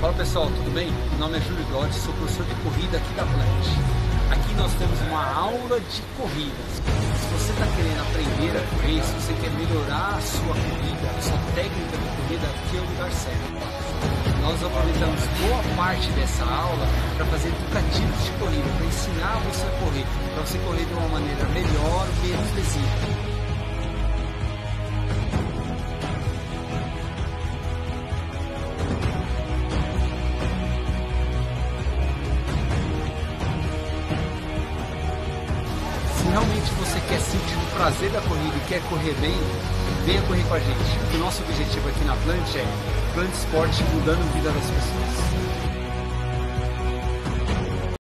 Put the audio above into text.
Fala pessoal, tudo bem? Meu nome é Júlio Dotti, sou professor de corrida aqui da Plant. Aqui nós temos uma aula de corrida. Se você está querendo aprender a correr, se você quer melhorar a sua corrida, a sua técnica de corrida, aqui é o lugar certo. Nós aproveitamos boa parte dessa aula para fazer educativos de corrida, para ensinar você a correr, para você correr de uma maneira melhor, menos lesiva. Se realmente você quer sentir o prazer da corrida e quer correr bem, venha correr com a gente. O nosso objetivo aqui na Plant é Plant Sport mudando a vida das pessoas.